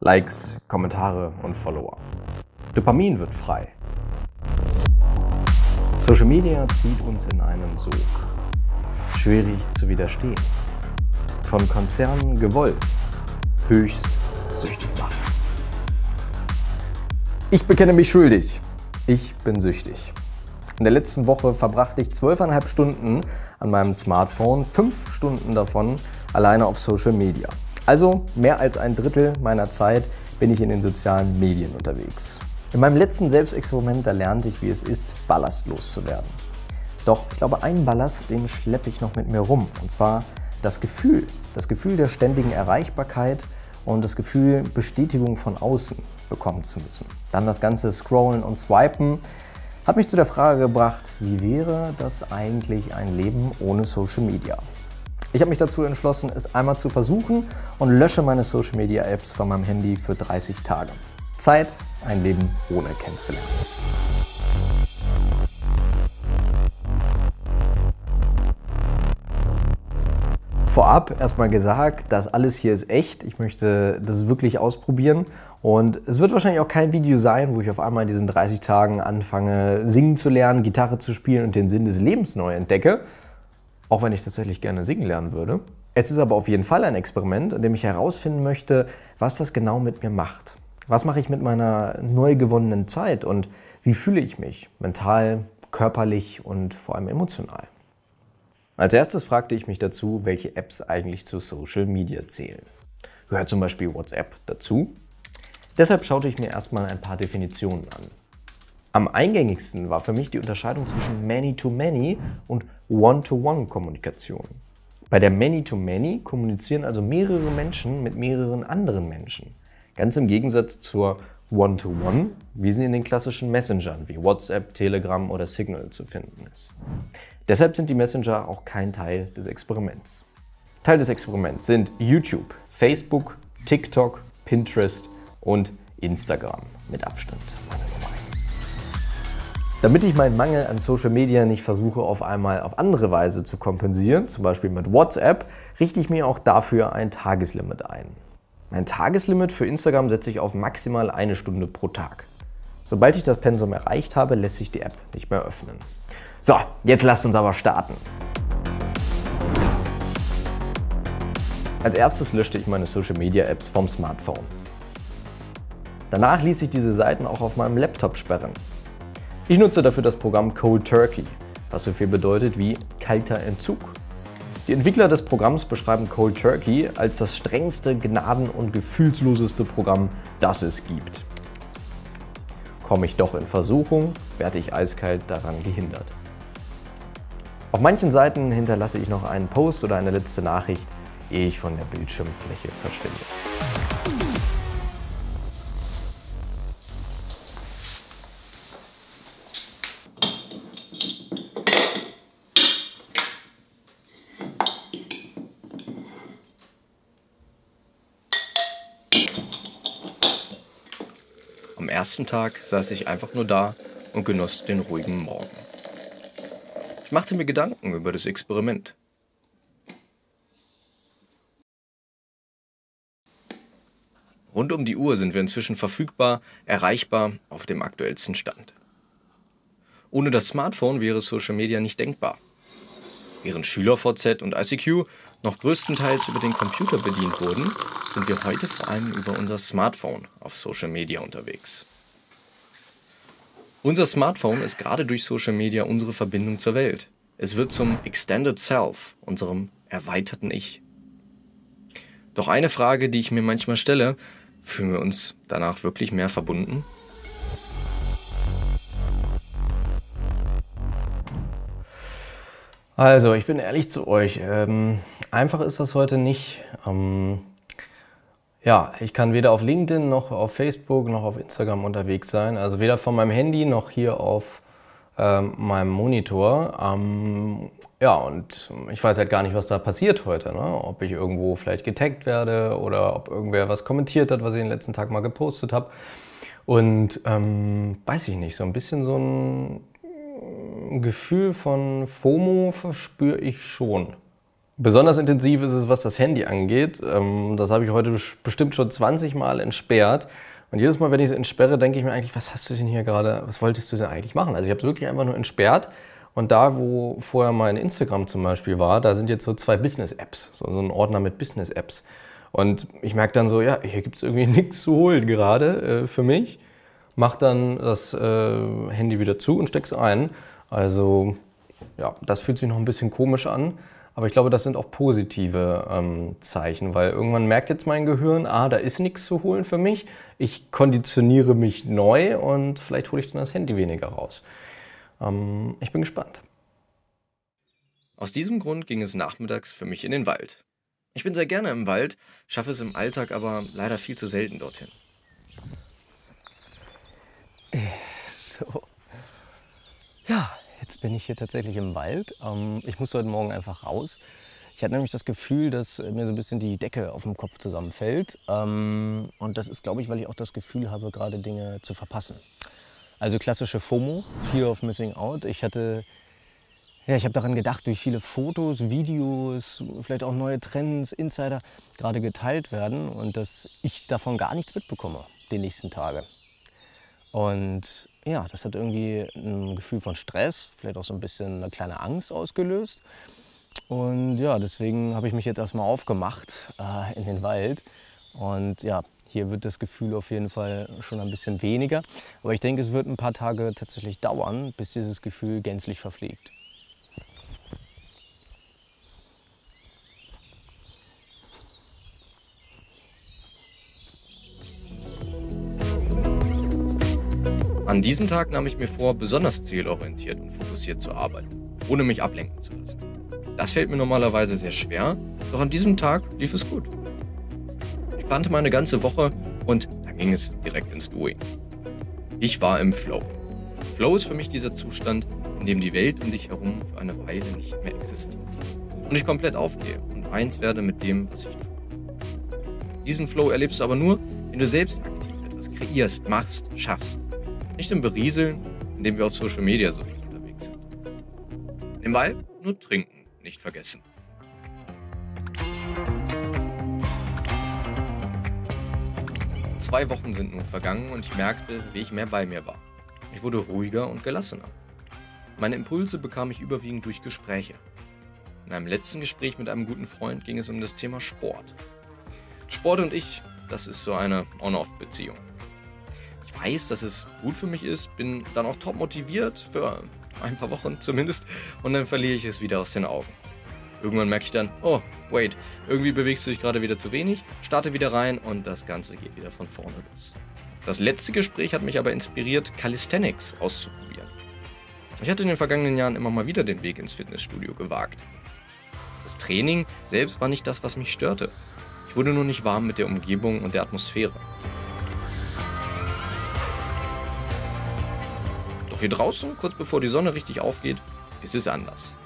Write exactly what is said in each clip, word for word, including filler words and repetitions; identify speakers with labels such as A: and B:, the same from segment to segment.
A: Likes, Kommentare und Follower. Dopamin wird frei. Social Media zieht uns in einen Sog. Schwierig zu widerstehen. Von Konzernen gewollt. Höchst süchtig machen. Ich bekenne mich schuldig. Ich bin süchtig. In der letzten Woche verbrachte ich zwölfeinhalb Stunden an meinem Smartphone, fünf Stunden davon alleine auf Social Media. Also mehr als ein Drittel meiner Zeit bin ich in den sozialen Medien unterwegs. In meinem letzten Selbstexperiment, da lernte ich, wie es ist, ballastlos zu werden. Doch ich glaube, einen Ballast, den schleppe ich noch mit mir rum. Und zwar das Gefühl, das Gefühl der ständigen Erreichbarkeit und das Gefühl, Bestätigung von außen bekommen zu müssen. Dann das ganze Scrollen und Swipen hat mich zu der Frage gebracht, wie wäre das eigentlich ein Leben ohne Social Media? Ich habe mich dazu entschlossen, es einmal zu versuchen und lösche meine Social Media Apps von meinem Handy für dreißig Tage. Zeit, ein Leben ohne kennenzulernen. Vorab erstmal gesagt, das alles hier ist echt. Ich möchte das wirklich ausprobieren und es wird wahrscheinlich auch kein Video sein, wo ich auf einmal in diesen dreißig Tagen anfange, singen zu lernen, Gitarre zu spielen und den Sinn des Lebens neu entdecke. Auch wenn ich tatsächlich gerne singen lernen würde. Es ist aber auf jeden Fall ein Experiment, in dem ich herausfinden möchte, was das genau mit mir macht. Was mache ich mit meiner neu gewonnenen Zeit und wie fühle ich mich? Mental, körperlich und vor allem emotional. Als erstes fragte ich mich dazu, welche Apps eigentlich zu Social Media zählen. Gehört zum Beispiel WhatsApp dazu? Deshalb schaute ich mir erstmal ein paar Definitionen an. Am eingängigsten war für mich die Unterscheidung zwischen Many-to-Many und One-to-One-Kommunikation. Bei der Many-to-Many kommunizieren also mehrere Menschen mit mehreren anderen Menschen. Ganz im Gegensatz zur One-to-One, wie sie in den klassischen Messengern wie WhatsApp, Telegram oder Signal zu finden ist. Deshalb sind die Messenger auch kein Teil des Experiments. Teil des Experiments sind YouTube, Facebook, TikTok, Pinterest und Instagram mit Abstand. Damit ich meinen Mangel an Social Media nicht versuche, auf einmal auf andere Weise zu kompensieren, zum Beispiel mit WhatsApp, richte ich mir auch dafür ein Tageslimit ein. Mein Tageslimit für Instagram setze ich auf maximal eine Stunde pro Tag. Sobald ich das Pensum erreicht habe, lässt sich die App nicht mehr öffnen. So, jetzt lasst uns aber starten. Als erstes löschte ich meine Social Media Apps vom Smartphone. Danach ließ ich diese Seiten auch auf meinem Laptop sperren. Ich nutze dafür das Programm Cold Turkey, was so viel bedeutet wie kalter Entzug. Die Entwickler des Programms beschreiben Cold Turkey als das strengste, gnaden- und gefühlsloseste Programm, das es gibt. Komme ich doch in Versuchung, werde ich eiskalt daran gehindert. Auf manchen Seiten hinterlasse ich noch einen Post oder eine letzte Nachricht, ehe ich von der Bildschirmfläche verschwinde. Am ersten Tag saß ich einfach nur da und genoss den ruhigen Morgen. Ich machte mir Gedanken über das Experiment. Rund um die Uhr sind wir inzwischen verfügbar, erreichbar, auf dem aktuellsten Stand. Ohne das Smartphone wäre Social Media nicht denkbar. Während SchülerVZ und I C Q noch größtenteils über den Computer bedient wurden, sind wir heute vor allem über unser Smartphone auf Social Media unterwegs. Unser Smartphone ist gerade durch Social Media unsere Verbindung zur Welt. Es wird zum Extended Self, unserem erweiterten Ich. Doch eine Frage, die ich mir manchmal stelle, fühlen wir uns danach wirklich mehr verbunden? Also, ich bin ehrlich zu euch. Ähm, einfach ist das heute nicht. Ähm, ja, ich kann weder auf LinkedIn noch auf Facebook noch auf Instagram unterwegs sein. Also weder von meinem Handy noch hier auf ähm, meinem Monitor. Ähm, ja, und ich weiß halt gar nicht, was da passiert heute. Ne? Ob ich irgendwo vielleicht getaggt werde oder ob irgendwer was kommentiert hat, was ich den letzten Tag mal gepostet habe. Und ähm, weiß ich nicht, so ein bisschen so ein Gefühl von FOMO verspüre ich schon. Besonders intensiv ist es, was das Handy angeht. Das habe ich heute bestimmt schon zwanzig Mal entsperrt. Und jedes Mal, wenn ich es entsperre, denke ich mir eigentlich, was hast du denn hier gerade, was wolltest du denn eigentlich machen? Also ich habe es wirklich einfach nur entsperrt. Und da, wo vorher mein Instagram zum Beispiel war, da sind jetzt so zwei Business-Apps, so ein Ordner mit Business-Apps. Und ich merke dann so, ja, hier gibt es irgendwie nichts zu holen gerade äh, für mich. Mach dann das äh, Handy wieder zu und steck's ein. Also ja, das fühlt sich noch ein bisschen komisch an. Aber ich glaube, das sind auch positive ähm, Zeichen, weil irgendwann merkt jetzt mein Gehirn, ah, da ist nichts zu holen für mich. Ich konditioniere mich neu und vielleicht hole ich dann das Handy weniger raus. Ähm, ich bin gespannt.
B: Aus diesem Grund ging es nachmittags für mich in den Wald. Ich bin sehr gerne im Wald, schaffe es im Alltag aber leider viel zu selten dorthin.
C: So. Ja, jetzt bin ich hier tatsächlich im Wald. Ähm, ich musste heute Morgen einfach raus. Ich hatte nämlich das Gefühl, dass mir so ein bisschen die Decke auf dem Kopf zusammenfällt. Ähm, und das ist, glaube ich, weil ich auch das Gefühl habe, gerade Dinge zu verpassen. Also klassische FOMO, Fear of Missing Out. Ich hatte, ja, ich habe daran gedacht, wie viele Fotos, Videos, vielleicht auch neue Trends, Insider gerade geteilt werden und dass ich davon gar nichts mitbekomme die nächsten Tage. Und ja, das hat irgendwie ein Gefühl von Stress, vielleicht auch so ein bisschen eine kleine Angst ausgelöst. Und ja, deswegen habe ich mich jetzt erstmal aufgemacht äh, in den Wald. Und ja, hier wird das Gefühl auf jeden Fall schon ein bisschen weniger. Aber ich denke, es wird ein paar Tage tatsächlich dauern, bis dieses Gefühl gänzlich verfliegt.
B: An diesem Tag nahm ich mir vor, besonders zielorientiert und fokussiert zu arbeiten, ohne mich ablenken zu lassen. Das fällt mir normalerweise sehr schwer, doch an diesem Tag lief es gut. Ich plante meine ganze Woche und dann ging es direkt ins Doing. Ich war im Flow. Flow ist für mich dieser Zustand, in dem die Welt um dich herum für eine Weile nicht mehr existiert. Und ich komplett aufgehe und eins werde mit dem, was ich tue. Diesen Flow erlebst du aber nur, wenn du selbst aktiv etwas kreierst, machst, schaffst. Nicht im Berieseln, indem wir auf Social Media so viel unterwegs sind. Im Wald nur trinken, nicht vergessen. Zwei Wochen sind nun vergangen und ich merkte, wie ich mehr bei mir war. Ich wurde ruhiger und gelassener. Meine Impulse bekam ich überwiegend durch Gespräche. In einem letzten Gespräch mit einem guten Freund ging es um das Thema Sport. Sport und ich, das ist so eine On-Off-Beziehung. Ich weiß, dass es gut für mich ist, bin dann auch top motiviert, für ein paar Wochen zumindest, und dann verliere ich es wieder aus den Augen. Irgendwann merke ich dann, oh, wait, irgendwie bewegst du dich gerade wieder zu wenig, starte wieder rein und das Ganze geht wieder von vorne los. Das letzte Gespräch hat mich aber inspiriert, Calisthenics auszuprobieren. Ich hatte in den vergangenen Jahren immer mal wieder den Weg ins Fitnessstudio gewagt. Das Training selbst war nicht das, was mich störte. Ich wurde nur nicht warm mit der Umgebung und der Atmosphäre. Doch hier draußen, kurz bevor die Sonne richtig aufgeht, ist es anders.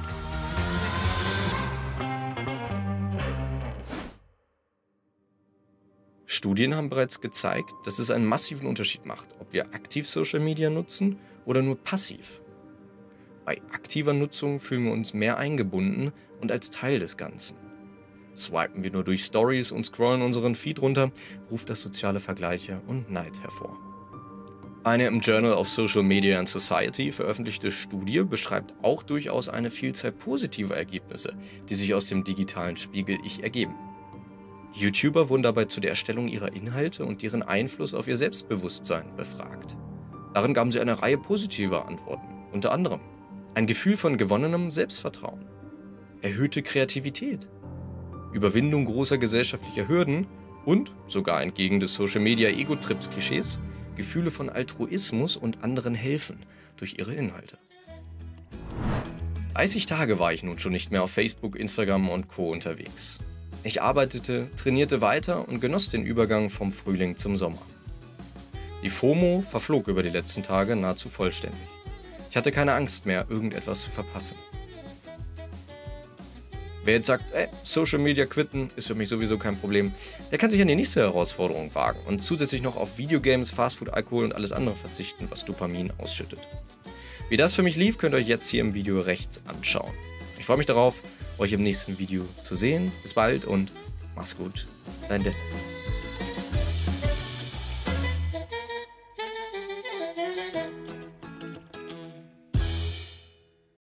B: Studien haben bereits gezeigt, dass es einen massiven Unterschied macht, ob wir aktiv Social Media nutzen oder nur passiv. Bei aktiver Nutzung fühlen wir uns mehr eingebunden und als Teil des Ganzen. Swipen wir nur durch Stories und scrollen unseren Feed runter, ruft das soziale Vergleiche und Neid hervor. Eine im Journal of Social Media and Society veröffentlichte Studie beschreibt auch durchaus eine Vielzahl positiver Ergebnisse, die sich aus dem digitalen Spiegel-Ich ergeben. YouTuber wurden dabei zu der Erstellung ihrer Inhalte und ihren Einfluss auf ihr Selbstbewusstsein befragt. Darin gaben sie eine Reihe positiver Antworten, unter anderem ein Gefühl von gewonnenem Selbstvertrauen, erhöhte Kreativität, Überwindung großer gesellschaftlicher Hürden und, sogar entgegen des Social-Media-Ego-Trips-Klischees, Gefühle von Altruismus und anderen helfen durch ihre Inhalte. dreißig Tage war ich nun schon nicht mehr auf Facebook, Instagram und Co. unterwegs. Ich arbeitete, trainierte weiter und genoss den Übergang vom Frühling zum Sommer. Die FOMO verflog über die letzten Tage nahezu vollständig. Ich hatte keine Angst mehr, irgendetwas zu verpassen. Wer jetzt sagt, ey, Social Media quitten ist für mich sowieso kein Problem, der kann sich an die nächste Herausforderung wagen und zusätzlich noch auf Videogames, Fastfood, Alkohol und alles andere verzichten, was Dopamin ausschüttet. Wie das für mich lief, könnt ihr euch jetzt hier im Video rechts anschauen. Ich freue mich darauf euch im nächsten Video zu sehen. Bis bald und mach's gut. Dein Dennis.